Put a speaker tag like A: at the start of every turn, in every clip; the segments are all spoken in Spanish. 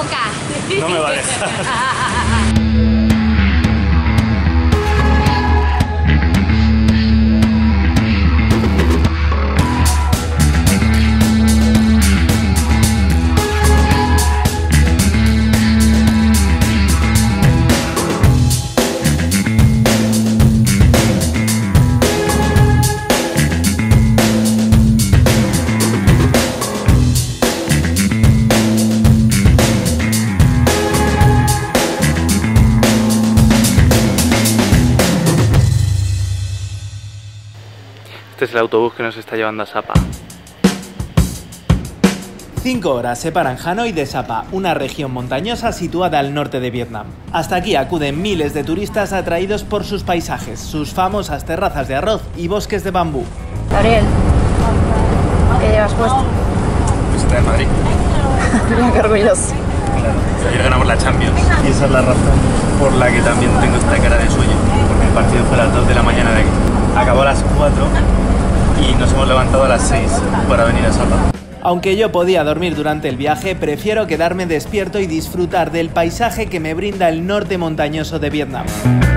A: boca.
B: No me vale. Este es el autobús que nos está llevando a Sapa.
C: 5 horas separan Hanoi de Sapa, una región montañosa situada al norte de Vietnam. Hasta aquí acuden miles de turistas atraídos por sus paisajes, sus famosas terrazas de arroz y bosques de bambú.
A: Gabriel, ¿qué llevas puesto?
B: Está en Madrid.
A: Mira qué orgulloso.
B: Claro. Ayer ganamos la Champions. Y esa es la razón por la que también tengo esta cara de sueño. Porque el partido fue a las 2 de la mañana de aquí. Acabó a las 4 y nos hemos levantado a las 6 para venir a Sapa.
C: Aunque yo podía dormir durante el viaje, prefiero quedarme despierto y disfrutar del paisaje que me brinda el norte montañoso de Vietnam.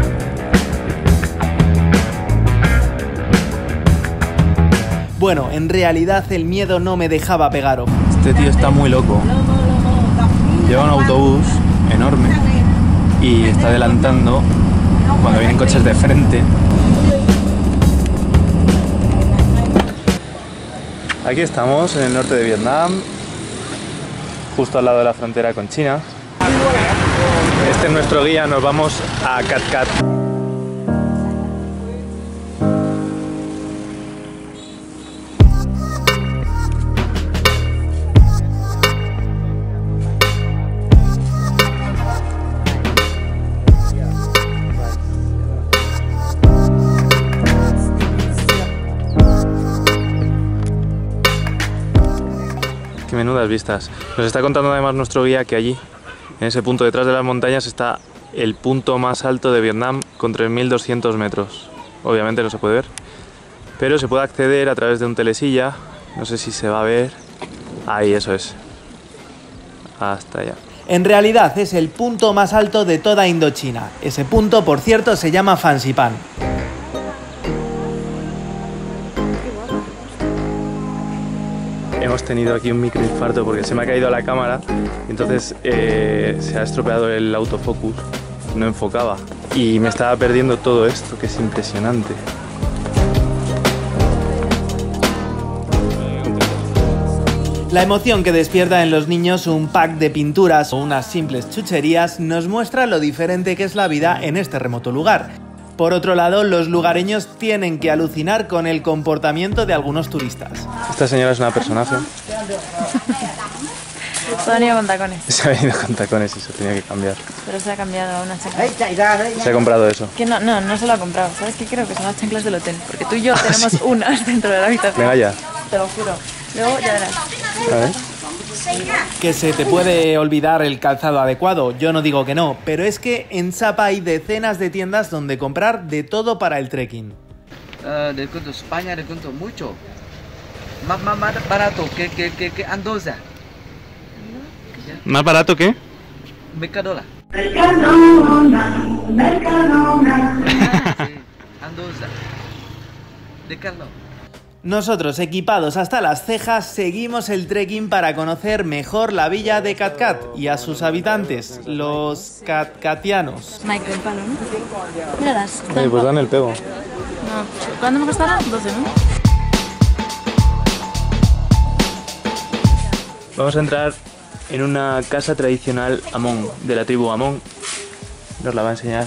C: Bueno, en realidad el miedo no me dejaba pegar ojo.
B: Este tío está muy loco. Lleva un autobús enorme y está adelantando cuando vienen coches de frente. Aquí estamos en el norte de Vietnam, justo al lado de la frontera con China. Este es nuestro guía, nos vamos a Cat Cat. Qué menudas vistas. Nos está contando además nuestro guía que allí, en ese punto detrás de las montañas, está el punto más alto de Vietnam con 3.200 metros. Obviamente no se puede ver, pero se puede acceder a través de un telesilla. No sé si se va a ver. Ahí, eso es. Hasta allá.
C: En realidad es el punto más alto de toda Indochina. Ese punto, por cierto, se llama Phan Xipang.
B: Hemos tenido aquí un microinfarto porque se me ha caído la cámara y entonces se ha estropeado el autofocus, no enfocaba y me estaba perdiendo todo esto, que es impresionante.
C: La emoción que despierta en los niños un pack de pinturas o unas simples chucherías nos muestra lo diferente que es la vida en este remoto lugar. Por otro lado, los lugareños tienen que alucinar con el comportamiento de algunos turistas.
B: Esta señora es una personaje.
A: Se ha venido con tacones.
B: Se ha venido con tacones y se tenía que cambiar.
A: Pero se ha cambiado a unas chanclas.
B: Se ha comprado eso.
A: Que no se lo ha comprado. ¿Sabes qué? Creo que son las chanclas del hotel. Porque tú y yo tenemos unas dentro de la habitación.
B: Venga ya.
A: Te lo juro. Luego ya verás.
B: A ver.
C: Que se te puede olvidar el calzado adecuado, yo no digo que no, pero es que en Sapa hay decenas de tiendas donde comprar de todo para el trekking.
D: Descuento España, descuento mucho. Más barato que Andoza.
B: ¿Más barato que?
D: Mercadona. Sí, Andoza. Decathlon.
C: Nosotros, equipados hasta las cejas, seguimos el trekking para conocer mejor la villa de Cat Cat y a sus habitantes, los catcatianos.
A: Michael, el palo, ¿no? Míralas.
B: Oye, pues dan el pego.
A: No. ¿Cuándo me costará? 12, ¿no?
B: Vamos a entrar en una casa tradicional Amón, de la tribu Amón. Nos la va a enseñar.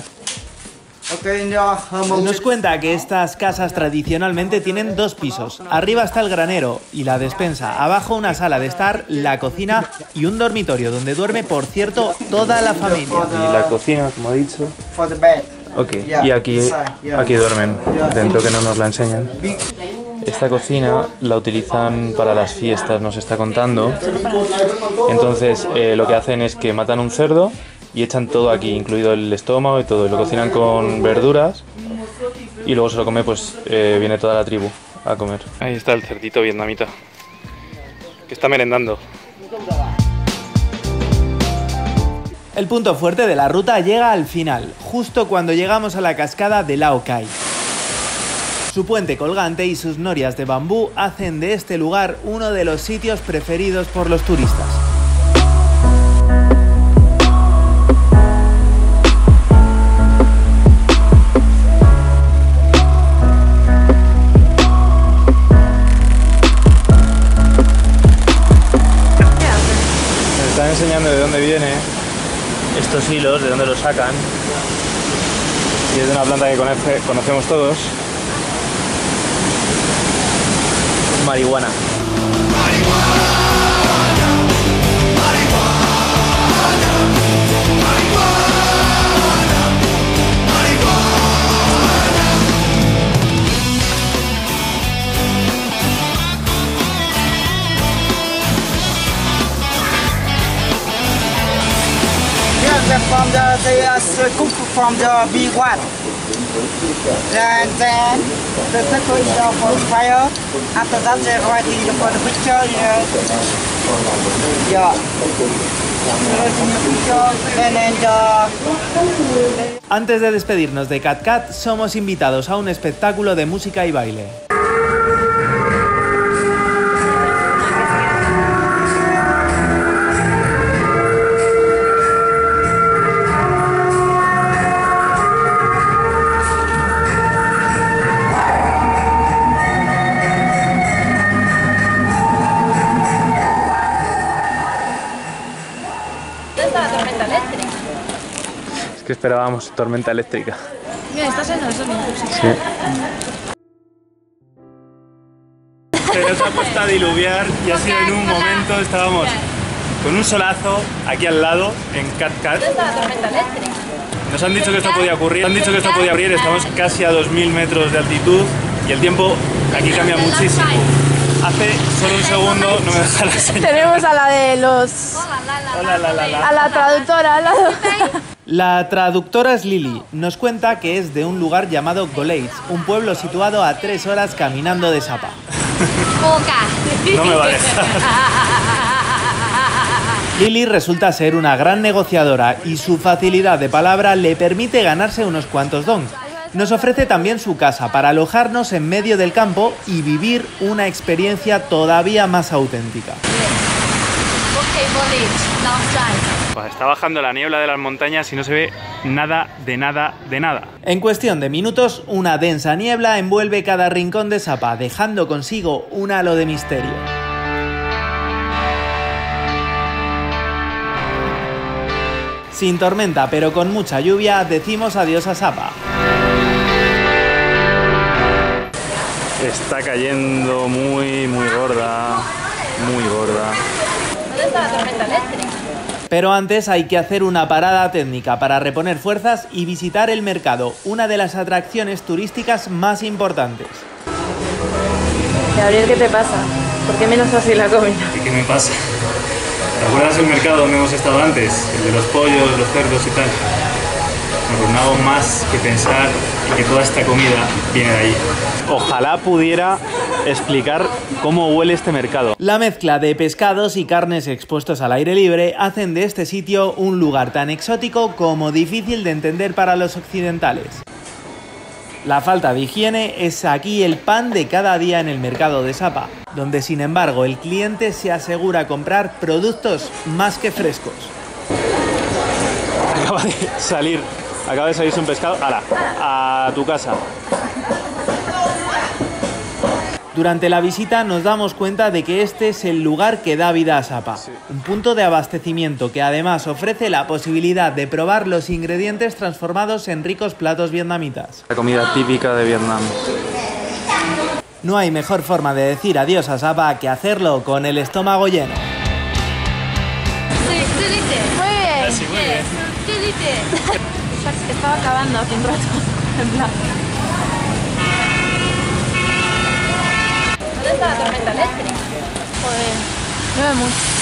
C: Nos cuenta que estas casas tradicionalmente tienen 2 pisos. Arriba está el granero y la despensa. Abajo una sala de estar, la cocina y un dormitorio donde duerme, por cierto, toda la familia.
B: Y la cocina, como ha dicho. Ok, y aquí duermen, dentro que no nos la enseñan. Esta cocina la utilizan para las fiestas, nos está contando. Entonces lo que hacen es que matan un cerdo y echan todo aquí, incluido el estómago y todo, y lo cocinan con verduras y luego se lo come, pues viene toda la tribu a comer. Ahí está el cerdito vietnamita, que está merendando.
C: El punto fuerte de la ruta llega al final, justo cuando llegamos a la cascada de Lao Cai. Su puente colgante y sus norias de bambú hacen de este lugar uno de los sitios preferidos por los turistas.
B: Me están enseñando de dónde viene estos hilos, de dónde los sacan. Y es de una planta que conocemos todos. Marihuana.
E: From the cook from the big one. Then the circle is for the fire. After that, they writing for the picture. Yeah.
C: Antes de despedirnos de Cat Cat, somos invitados a un espectáculo de música y baile.
B: Es que esperábamos tormenta eléctrica.
A: Mira, está saliendo el sol incluso.
B: Sí. Se nos ha puesto a diluviar y ha sido en un momento, estábamos con un solazo aquí al lado, en Cat Cat. Nos han dicho que esto podía ocurrir, estamos casi a 2000 metros de altitud y el tiempo aquí cambia muchísimo. Hace solo un segundo no me deja la señal.
A: Tenemos a la de los... a la traductora al lado.
C: La traductora es Lili. Nos cuenta que es de un lugar llamado Goleix, un pueblo situado a 3 horas caminando de Sapa.
B: No me va a dejar.
C: Lili resulta ser una gran negociadora y su facilidad de palabra le permite ganarse unos cuantos dong. Nos ofrece también su casa para alojarnos en medio del campo y vivir una experiencia todavía más auténtica.
B: Está bajando la niebla de las montañas y no se ve nada de nada de nada.
C: En cuestión de minutos, una densa niebla envuelve cada rincón de Sapa, dejando consigo un halo de misterio. Sin tormenta, pero con mucha lluvia, decimos adiós a Sapa.
B: Está cayendo muy gorda, muy gorda.
A: ¿Dónde está la tormenta eléctrica?
C: Pero antes hay que hacer una parada técnica para reponer fuerzas y visitar el mercado, una de las atracciones turísticas más importantes.
A: Gabriel, ¿qué te pasa? ¿Por qué menos así la comida?
B: ¿Qué me pasa? ¿Te acuerdas del mercado donde hemos estado antes? El de los pollos, los cerdos y tal. No hago más que pensar que toda esta comida viene de ahí. Ojalá pudiera explicar cómo huele este mercado.
C: La mezcla de pescados y carnes expuestos al aire libre hacen de este sitio un lugar tan exótico como difícil de entender para los occidentales. La falta de higiene es aquí el pan de cada día en el mercado de Sapa, donde sin embargo el cliente se asegura comprar productos más que frescos.
B: Acaba de salirse un pescado. ¡Hala! A tu casa.
C: Durante la visita nos damos cuenta de que este es el lugar que da vida a Sapa, un punto de abastecimiento que además ofrece la posibilidad de probar los ingredientes transformados en ricos platos vietnamitas.
B: La comida típica de Vietnam.
C: No hay mejor forma de decir adiós a Sapa que hacerlo con el estómago lleno.
A: Muy bien.
B: Sí, muy bien.
A: Estaba acabando hace un rato. En plan. ¿Dónde está la tormenta eléctrica? Joder, llueve mucho.